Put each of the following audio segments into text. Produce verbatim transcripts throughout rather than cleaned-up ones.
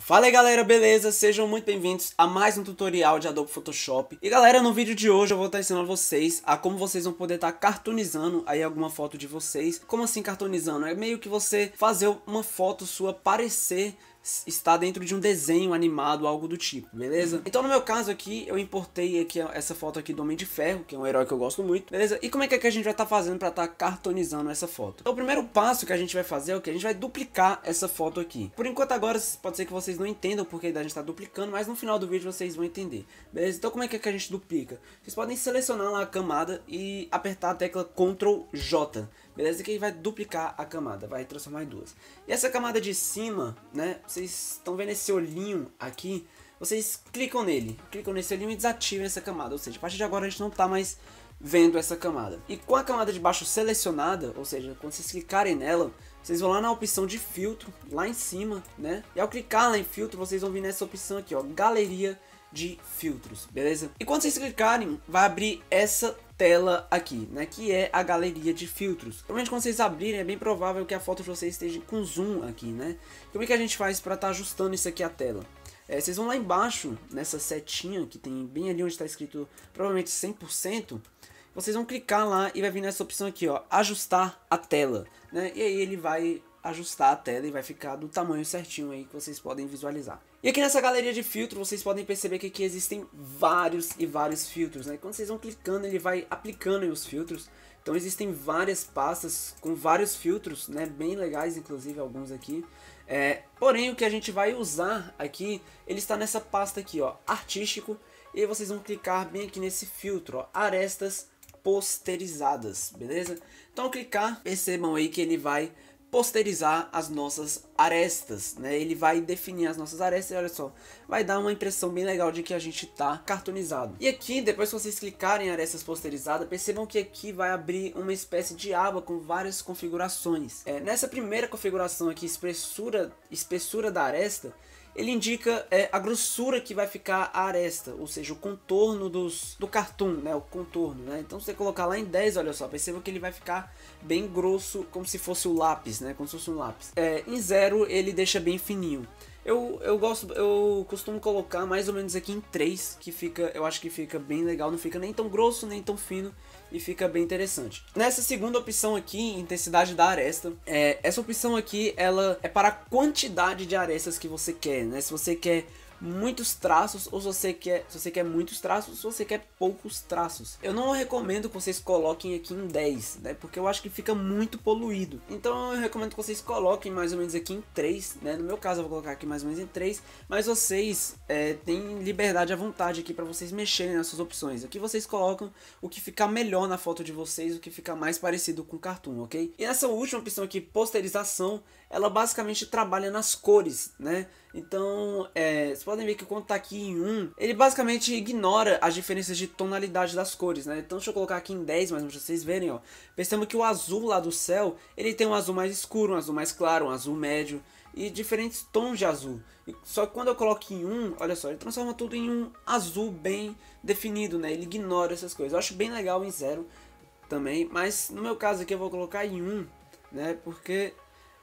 Fala aí galera, beleza? Sejam muito bem-vindos a mais um tutorial de Adobe Photoshop. E galera, no vídeo de hoje eu vou estar ensinando vocês a como vocês vão poder estar cartoonizando aí alguma foto de vocês. Como assim cartoonizando? É meio que você fazer uma foto sua parecer está dentro de um desenho animado, algo do tipo, beleza? Então no meu caso aqui, eu importei aqui essa foto aqui do Homem de Ferro, que é um herói que eu gosto muito, beleza? E como é que, é que a gente vai estar fazendo para estar cartoonizando essa foto? Então o primeiro passo que a gente vai fazer é o que? A gente vai duplicar essa foto aqui. Por enquanto agora pode ser que vocês não entendam porque a gente está duplicando, mas no final do vídeo vocês vão entender, beleza? Então como é que, é que a gente duplica? Vocês podem selecionar lá a camada e apertar a tecla control J, beleza? Que aí vai duplicar a camada, vai transformar em duas. E essa camada de cima, né? Vocês estão vendo esse olhinho aqui? Vocês clicam nele, clicam nesse olhinho e desativem essa camada. Ou seja, a partir de agora a gente não está mais vendo essa camada. E com a camada de baixo selecionada, ou seja, quando vocês clicarem nela, vocês vão lá na opção de filtro, lá em cima, né? E ao clicar lá em filtro, vocês vão vir nessa opção aqui, ó, galeria de filtros, beleza? E quando vocês clicarem, vai abrir essa tela aqui, né, que é a galeria de filtros. Provavelmente quando vocês abrirem é bem provável que a foto de vocês esteja com zoom aqui, né? Como é que a gente faz para estar ajustando isso aqui à tela? É, vocês vão lá embaixo, nessa setinha que tem bem ali onde está escrito provavelmente cem por cento, vocês vão clicar lá e vai vir nessa opção aqui, ó, ajustar a tela, né? E aí ele vai ajustar a tela e vai ficar do tamanho certinho aí que vocês podem visualizar. E aqui nessa galeria de filtro vocês podem perceber que aqui existem vários e vários filtros, né? Quando vocês vão clicando ele vai aplicando aí os filtros. Então existem várias pastas com vários filtros, né? Bem legais, inclusive alguns aqui. É, porém o que a gente vai usar aqui, ele está nessa pasta aqui, ó, artístico. E aí vocês vão clicar bem aqui nesse filtro, ó, arestas posterizadas, beleza? Então ao clicar, percebam aí que ele vai posterizar as nossas arestas, né? Ele vai definir as nossas arestas e olha só, vai dar uma impressão bem legal de que a gente tá cartoonizado. E aqui, depois que vocês clicarem em arestas posterizadas, percebam que aqui vai abrir uma espécie de aba com várias configurações. É, nessa primeira configuração aqui, espessura, espessura da aresta, ele indica é, a grossura que vai ficar a aresta, ou seja, o contorno dos, do cartoon, né, o contorno, né? Então se você colocar lá em dez, olha só, perceba que ele vai ficar bem grosso, como se fosse o lápis, né, como se fosse um lápis. É, em zero ele deixa bem fininho. Eu, eu gosto, eu costumo colocar mais ou menos aqui em três, que fica, eu acho que fica bem legal, não fica nem tão grosso, nem tão fino, e fica bem interessante. Nessa segunda opção aqui, intensidade da aresta, é, essa opção aqui, ela é para a quantidade de arestas que você quer, né? Se você quer muitos traços ou se você quer, se você quer muitos traços, se você quer poucos traços. Eu não recomendo que vocês coloquem aqui em dez, né? Porque eu acho que fica muito poluído. Então eu recomendo que vocês coloquem mais ou menos aqui em três, né? No meu caso eu vou colocar aqui mais ou menos em três, mas vocês é, têm liberdade à vontade aqui para vocês mexerem nas suas opções. Aqui vocês colocam o que ficar melhor na foto de vocês, o que ficar mais parecido com o cartoon, ok? E essa última opção aqui, posterização, ela basicamente trabalha nas cores, né? Então, é, vocês podem ver que quando tá aqui em um, ele basicamente ignora as diferenças de tonalidade das cores, né? Então deixa eu colocar aqui em dez, mas pra vocês verem, ó. Percebam que o azul lá do céu, ele tem um azul mais escuro, um azul mais claro, um azul médio e diferentes tons de azul. Só que quando eu coloco em um, olha só, ele transforma tudo em um azul bem definido, né? Ele ignora essas coisas. Eu acho bem legal em zero também, mas no meu caso aqui eu vou colocar em um, né? Porque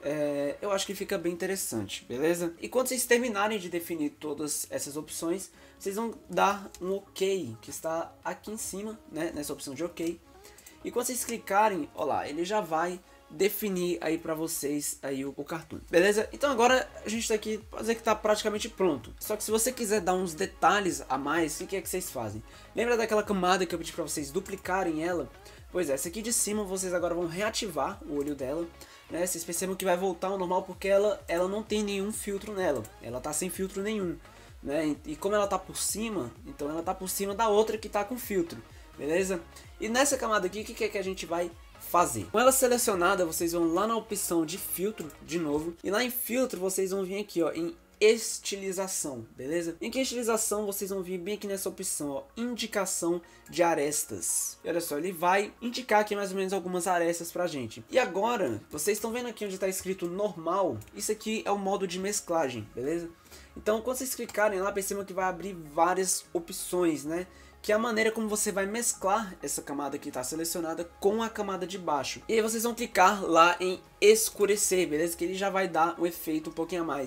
É, eu acho que fica bem interessante, beleza? E quando vocês terminarem de definir todas essas opções, vocês vão dar um OK, que está aqui em cima, né? Nessa opção de OK. E quando vocês clicarem, ó lá, ele já vai definir aí pra vocês aí o, o cartoon, beleza? Então agora a gente tá aqui, pode dizer que tá praticamente pronto. Só que se você quiser dar uns detalhes a mais, o que é que vocês fazem? Lembra daquela camada que eu pedi pra vocês duplicarem ela? Pois é, essa aqui de cima vocês agora vão reativar o olho dela, né? Vocês percebam que vai voltar ao normal porque ela, ela não tem nenhum filtro nela. Ela tá sem filtro nenhum, né? E como ela tá por cima, então ela tá por cima da outra que tá com filtro, beleza? E nessa camada aqui, o que, que é que a gente vai fazer? Com ela selecionada, vocês vão lá na opção de filtro, de novo. E lá em filtro, vocês vão vir aqui, ó, em estilização, beleza? Em que estilização vocês vão vir bem aqui nessa opção, ó, indicação de arestas. E olha só, ele vai indicar aqui mais ou menos algumas arestas pra gente. E agora, vocês estão vendo aqui onde está escrito normal? Isso aqui é o modo de mesclagem, beleza? Então quando vocês clicarem lá, percebam que vai abrir várias opções, né? Que é a maneira como você vai mesclar essa camada que está selecionada com a camada de baixo. E aí vocês vão clicar lá em escurecer, beleza? Que ele já vai dar um efeito um pouquinho a mais.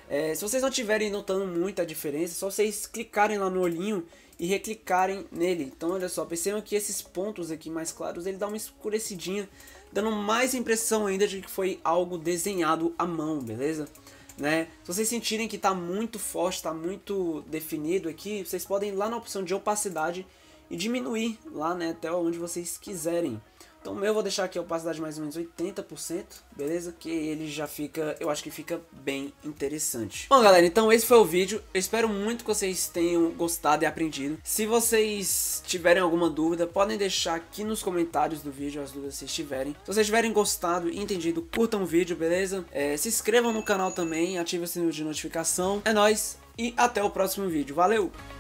É, se vocês não estiverem notando muita diferença, é só vocês clicarem lá no olhinho e reclicarem nele. Então olha só, percebam que esses pontos aqui mais claros, ele dá uma escurecidinha, dando mais impressão ainda de que foi algo desenhado à mão, beleza? Né? Se vocês sentirem que está muito forte, está muito definido aqui, vocês podem ir lá na opção de opacidade e diminuir lá, né, até onde vocês quiserem. Então o meu eu vou deixar aqui a opacidade mais ou menos oitenta por cento, beleza? Que ele já fica, eu acho que fica bem interessante. Bom galera, então esse foi o vídeo. Eu espero muito que vocês tenham gostado e aprendido. Se vocês tiverem alguma dúvida, podem deixar aqui nos comentários do vídeo as dúvidas que vocês tiverem. Se vocês tiverem gostado e entendido, curtam o vídeo, beleza? É, se inscrevam no canal também, ativem o sininho de notificação. É nóis e até o próximo vídeo. Valeu!